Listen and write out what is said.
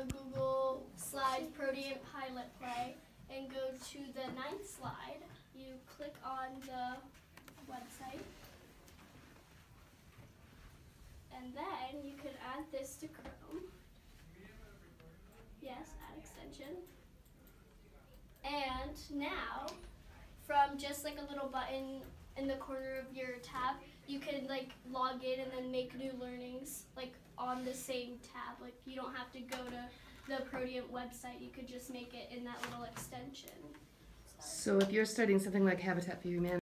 Google slide Proteant Pilot Play and go to the 9th slide. You click on the website. And then you can add this to Chrome. Yes, add extension. And now, from just like a little button in the corner of your tab, you can like log in and then make new learnings like on the same tab. Like you don't have to go to the Proteant website. You could just make it in that little extension. So if you're studying something like Habitat for Humanity,